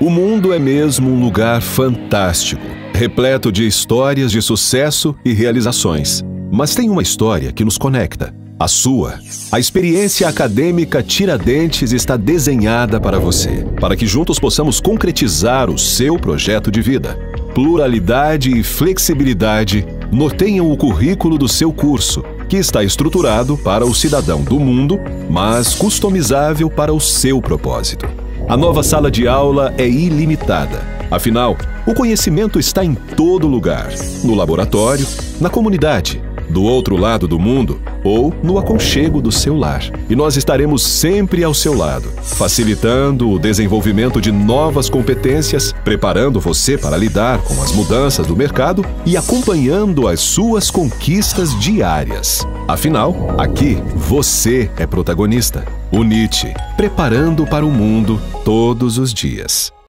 O mundo é mesmo um lugar fantástico, repleto de histórias de sucesso e realizações. Mas tem uma história que nos conecta, a sua. A experiência acadêmica Tiradentes está desenhada para você, para que juntos possamos concretizar o seu projeto de vida. Pluralidade e flexibilidade norteiam o currículo do seu curso, que está estruturado para o cidadão do mundo, mas customizável para o seu propósito. A nova sala de aula é ilimitada. Afinal, o conhecimento está em todo lugar, no laboratório, na comunidade, do outro lado do mundo ou no aconchego do seu lar. E nós estaremos sempre ao seu lado, facilitando o desenvolvimento de novas competências, preparando você para lidar com as mudanças do mercado e acompanhando as suas conquistas diárias. Afinal, aqui você é protagonista. UNIT, preparando para o mundo todos os dias.